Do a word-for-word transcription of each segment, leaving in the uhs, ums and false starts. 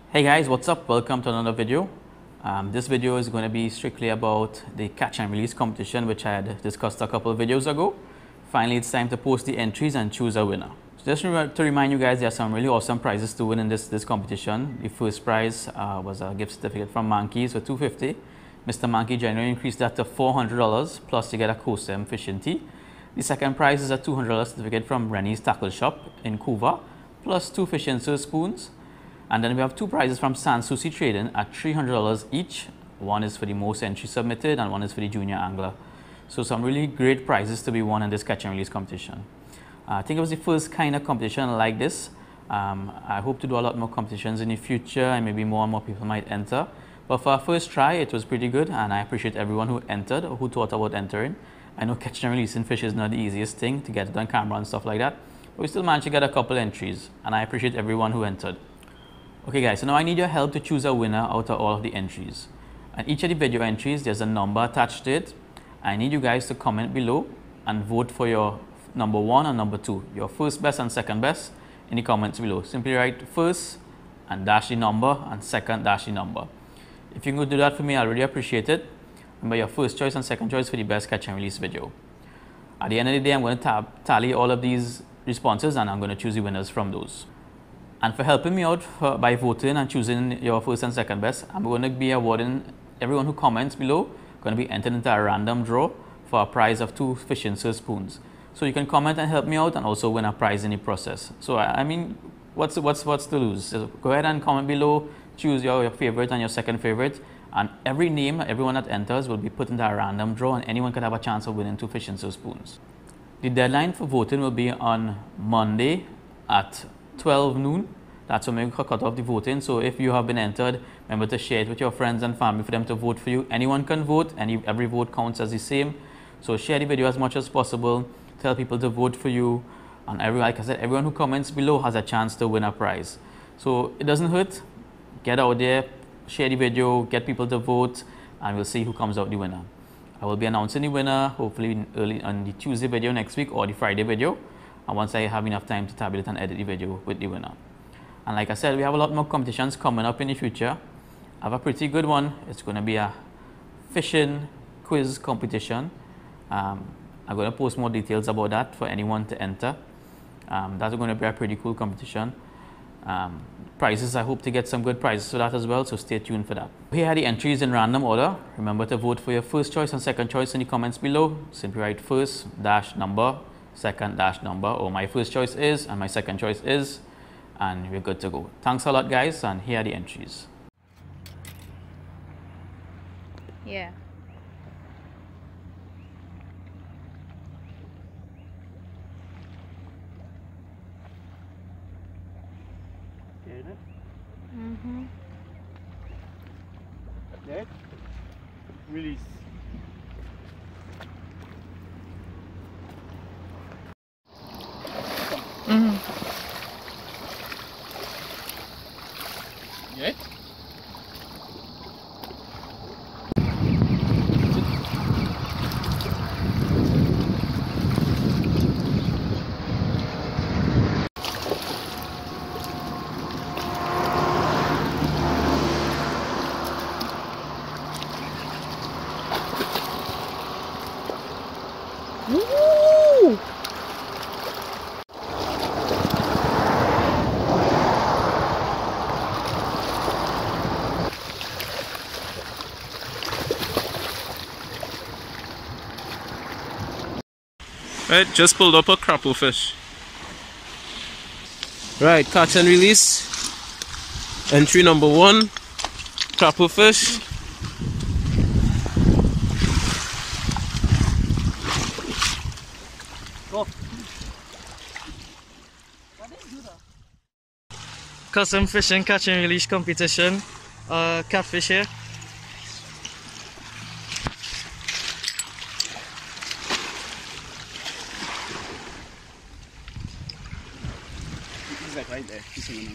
Hey guys, what's up? Welcome to another video. Um, this video is going to be strictly about the catch and release competition, which I had discussed a couple of videos ago. Finally, it's time to post the entries and choose a winner. So just to remind you guys, there are some really awesome prizes to win in this, this competition. The first prize uh, was a gift certificate from Mankeys for two hundred fifty dollars. Mister Mankey generally increased that to four hundred dollars, plus you get a COSEM fishing tee. The second prize is a two hundred dollars certificate from Rennie's Tackle Shop in Couva, plus two fishing surf spoons. And then we have two prizes from Sanssouci Trading at three hundred dollars each. One is for the most entries submitted and one is for the junior angler. So some really great prizes to be won in this catch and release competition. Uh, I think it was the first kind of competition like this. Um, I hope to do a lot more competitions in the future and maybe more and more people might enter. But for our first try, it was pretty good, and I appreciate everyone who entered or who thought about entering. I know catching and releasing fish is not the easiest thing to get it on camera and stuff like that, but we still managed to get a couple entries, and I appreciate everyone who entered. Okay guys, so now I need your help to choose a winner out of all of the entries. And each of the video entries, there's a number attached to it. I need you guys to comment below and vote for your number one and number two, your first best and second best in the comments below. Simply write first and dash the number and second dash the number. If you can do that for me, I really appreciate it. Remember your first choice and second choice for the best catch and release video. At the end of the day, I'm going to tab, tally all of these responses and I'm going to choose the winners from those. And for helping me out for, by voting and choosing your first and second best, I'm going to be awarding everyone who comments below, going to be entered into a random draw for a prize of two fishing surf spoons. So you can comment and help me out and also win a prize in the process. So I mean, what's what's what's to lose? So go ahead and comment below, choose your, your favorite and your second favorite, and every name, everyone that enters will be put into a random draw, and anyone could have a chance of winning two fishing surf spoons. The deadline for voting will be on Monday at twelve noon. That's when we cut off the voting. So if you have been entered, remember to share it with your friends and family for them to vote for you. Anyone can vote, and every vote counts as the same. So share the video as much as possible. Tell people to vote for you. And every, like I said, everyone who comments below has a chance to win a prize. So it doesn't hurt. Get out there, share the video, get people to vote, and we'll see who comes out the winner. I will be announcing the winner hopefully early on the Tuesday video next week or the Friday video. And once I have enough time to tabulate and edit the video with the winner. And like I said, we have a lot more competitions coming up in the future. I have a pretty good one. It's going to be a fishing quiz competition. Um, I'm going to post more details about that for anyone to enter. Um, that's going to be a pretty cool competition. Um, prizes, I hope to get some good prizes for that as well, so stay tuned for that. Here are the entries in random order. Remember to vote for your first choice and second choice in the comments below. Simply write first dash number, second dash number, or my first choice is and my second choice is, and we're good to go. Thanks a lot guys, and here are the entries. Yeah. Mm-hmm. Dead. Release. Mm-hmm. Yet? Woo! Right, just pulled up a crappie fish. Right, catch and release. Entry number one, crappie fish. Go. Custom fishing catch and release competition. Uh, catfish here. He's like right there. He's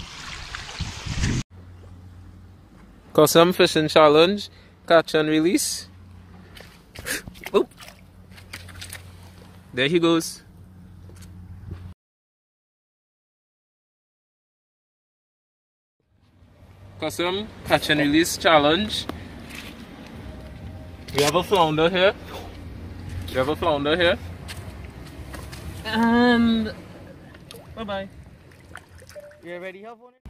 Custom fishing challenge, catch and release. Oh, there he goes. Custom catch and release challenge. We have a flounder here. We have a flounder here. And bye bye. You already have one?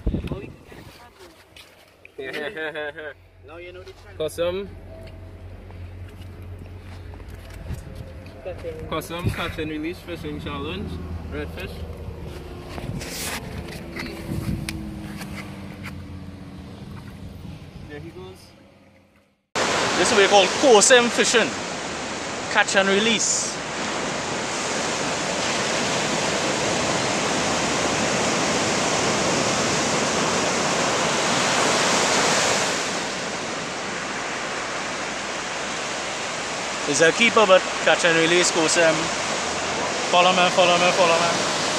Now you know the custom. Custom catch and release fishing challenge. Redfish. There he goes. This is what we call Cosem fishing. Catch and release. He's a keeper, but catch and release Cosem. Follow me, follow me, follow me.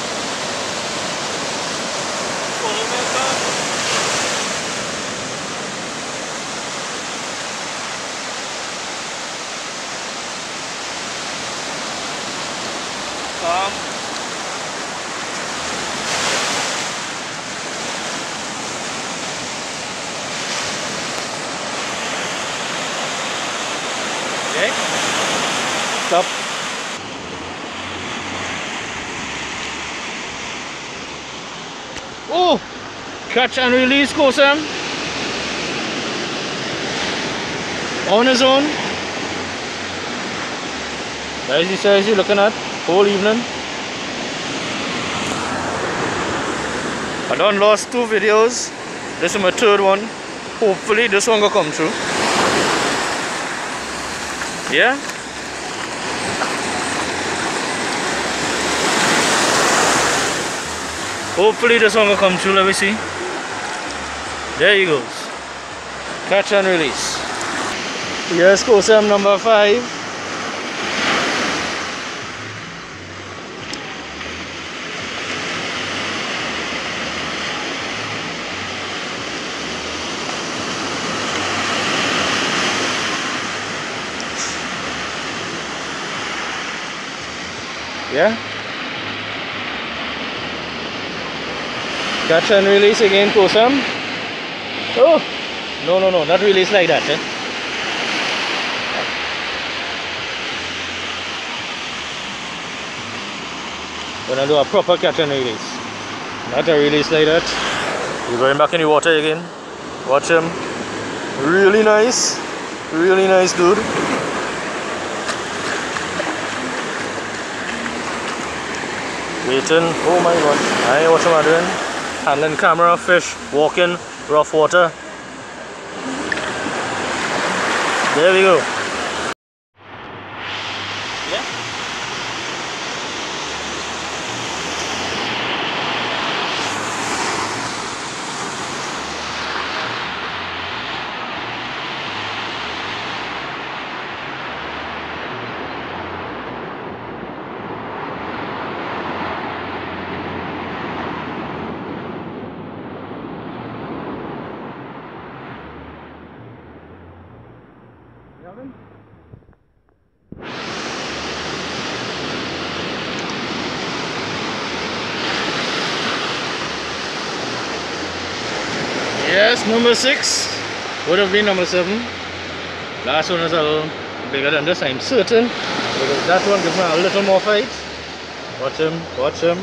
Follow me, come. Come. Okay. Stop. Oh! Catch and release Cosem. On his own. There's the size you're looking at whole evening. I done lost two videos. This is my third one. Hopefully this one will come through. Yeah? Hopefully this one will come through, let me see. There he goes. Catch and release. Here's Cosem number five. Yeah? Catch and release again, Cosem. Oh! No, no, no, not release like that. Eh? Gonna do a proper catch and release. Not a release like that. He's going back in the water again. Watch him. Really nice. Really nice, dude. Waiting. Oh my god. I what am I doing? Handling camera, fish, walking, rough water. There we go. Yeah. Yes, number six would have been number seven. Last one is a little bigger than this, I'm certain, because that one gives me a little more fight. Watch him, watch him.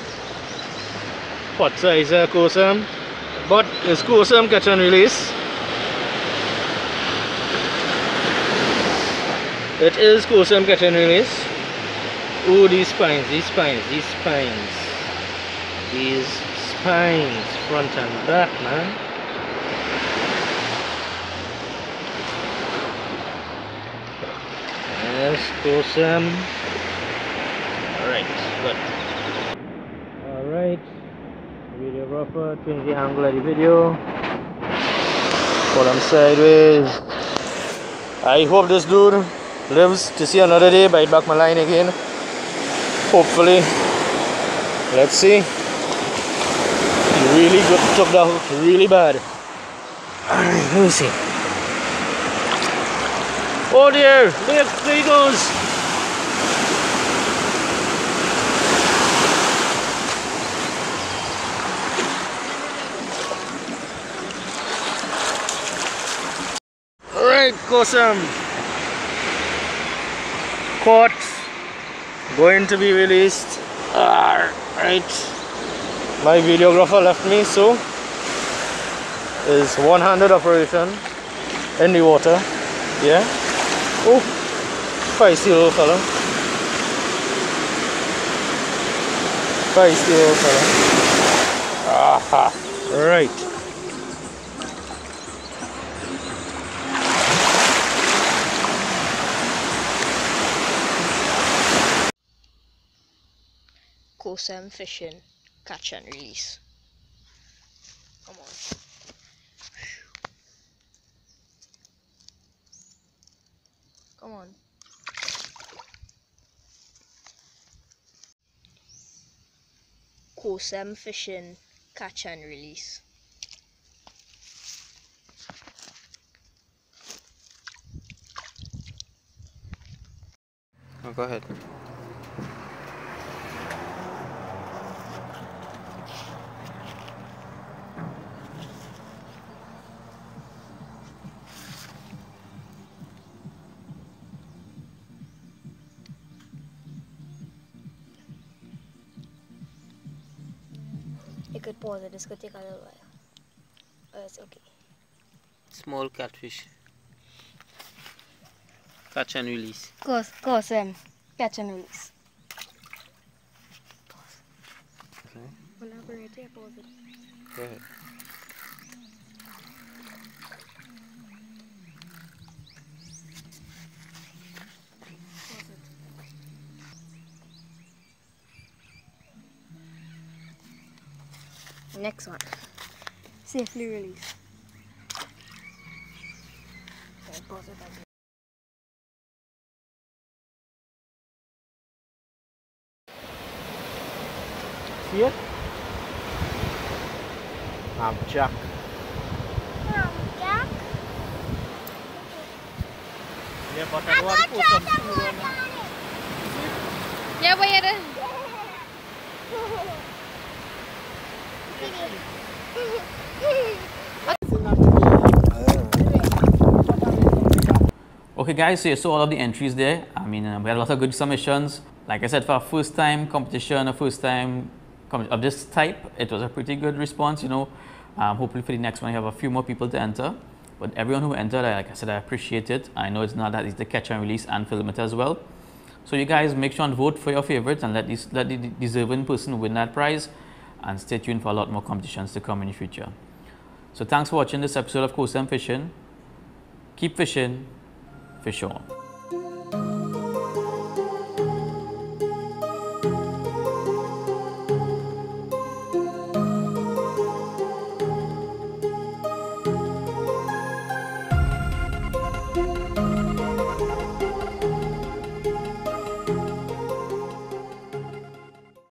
What size uh, Cosem? But it's Cosem catch and release. It is Cosem catch and release. Oh, these spines, these spines, these spines. These spines, front and back, man. Yes, Cosem. Alright, good. Alright. Videographer, change the angle of the video. Pull them sideways. I hope this dude lives to see another day, bite back my line again. Hopefully. Let's see. He really good, took that hook really bad. Alright, let me see. Oh dear, look, there he goes. Alright, Kosam. Caught. Going to be released. Alright. My videographer left me, so is one-handed operation in the water. Yeah. Oh, feisty little fella. Feisty little fella. Aha. Right. Kosam fishing, catch and release. Come on. Come on. Kosam fishing, catch and release. Oh, go ahead. You could pause it, this could take a little while. But it's okay. Small catfish. Catch and release. Kos Kosam, catch and release. Pause. Okay. Well, I'll be right here, pause it. Go ahead. Next one. Safely release. Okay, pause it again. See it? I'm Jack. Jack? Yeah, but I want to put some food on it. Yeah, but you didn't. Okay guys, so you saw all of the entries there. I mean, uh, we had a lot of good submissions. Like I said, for a first time competition, a first time com of this type, it was a pretty good response, you know. Um, hopefully for the next one, you have a few more people to enter. But everyone who entered, like I said, I appreciate it. I know it's not that easy to catch and release and film it as well. So you guys make sure and vote for your favorites and let, this, let the deserving person win that prize. And stay tuned for a lot more competitions to come in the future. So thanks for watching this episode of Kosam Fishing. Keep fishing, fish on.